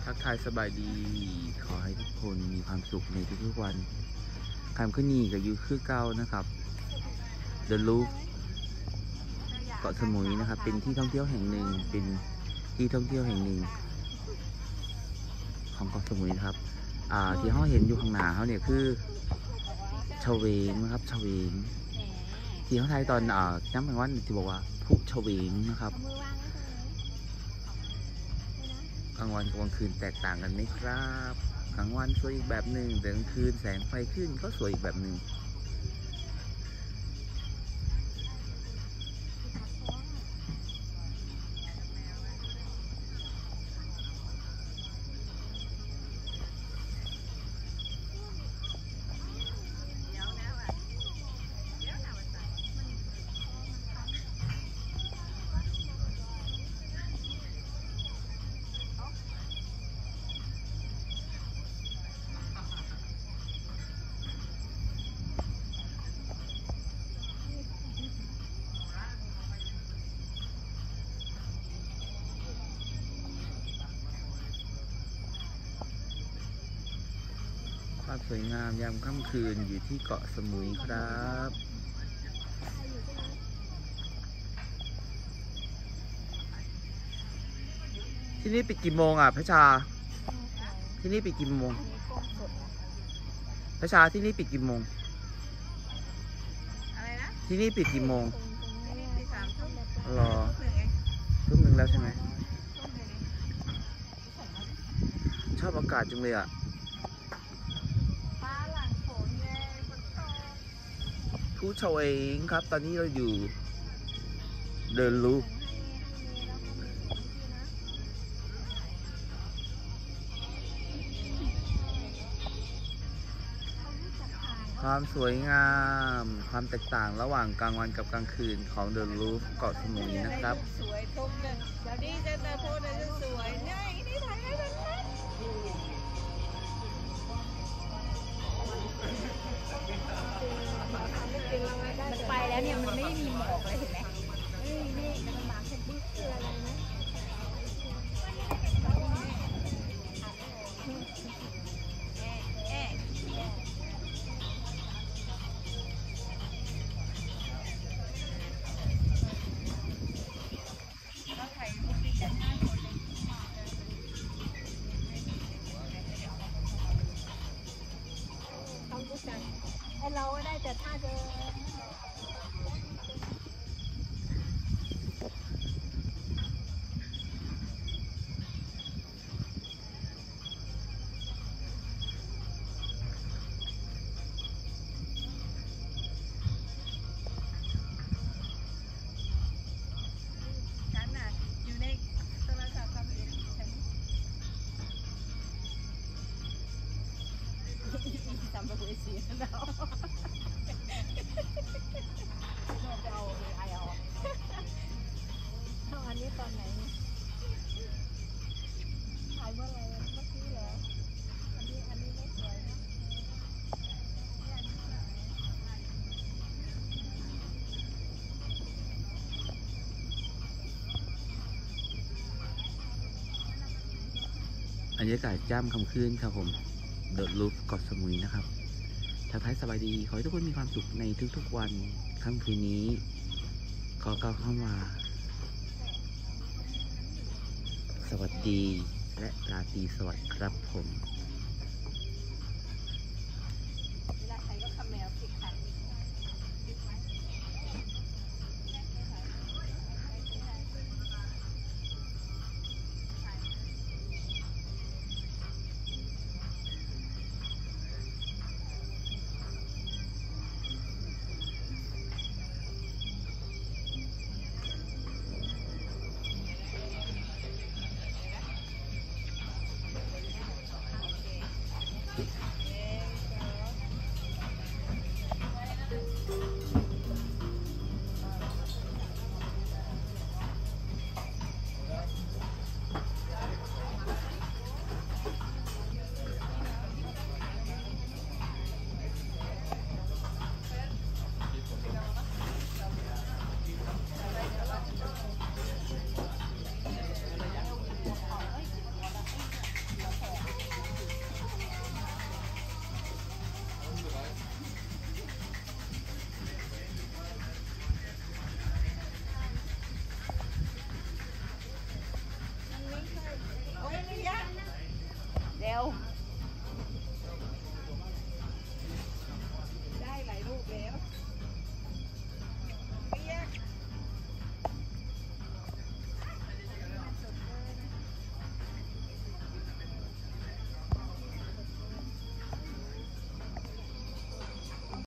ทักทายสบายดีขอให้ทุกคนมีความสุขในทุกๆวันคำขึ้นนี่กับยูคือเก้านะครับเดอะลูฟเกาะสมุยนะครับเป็นที่ท่องเที่ยวแห่งหนึ่งเป็นที่ท่องเที่ยวแห่งหนึ่งของเกาะสมุยนะครับที่เขาเห็นอยู่ข้างหน้าเขาเนี่ยคือชเวงนะครับชเวงที่เขาไทยตอนน้ำแห่งวันที่บอกว่าผู้ชเวงนะครับกลางวันกับกลางคืนแตกต่างกันไหมครับกลางวันสวยอีกแบบหนึ่งแต่กลางคืนแสงไฟขึ้นก็สวยอีกแบบหนึ่งภาพสวยงามยามค่ำคืนอยู่ที่เกาะสมุยครับที่นี่ปิดกี่โมงพระชาที่นี่ปิดกี่โมงพระชาที่นี่ปิดกี่โมงอะไรนะที่นี่ปิดกี่โมง 3 ทุ่มรอทุ่มหนึ่งแล้วใช่ไหมชอบอากาศจังเลยฟ้าหลังฝนไงฝนตกผู้ชเวงครับตอนนี้เราอยู่เดินลูความสวยงามความแตกต่างระหว่างกลางวันกับกลางคืนของเดอะลูฟเกาะสมุยนะครับสวยทุกเดือนเดี๋ยวนี้จะโพสจะสวยเนี่ยนี่ถ่ายให้มันมันไปแล้วเนี่ยมันไม่มีหมอกเลยเห็นไหมนี่มันมาแค่บึ้งคืออะไรนะเราได้แต่ถ้าเจฉันน่ะอยู่ในโทรศัพท์ความเห็นฉันทำแบบนี้สิเราอันนี้ตอนไหนถ่ายเมื่อไรเมื่อกี้เหรออันนี้ไม่สวยนะบรรยากาศย่ำค่ำคืนครับผมเดอะลูฟเกาะสมุยนะครับทักทายสบายดีขอให้ทุกคนมีความสุขในทุกๆวันค่ำคืนนี้ขอก้าวเข้ามาสวัสดีและราตรีสวัสดิ์ครับผม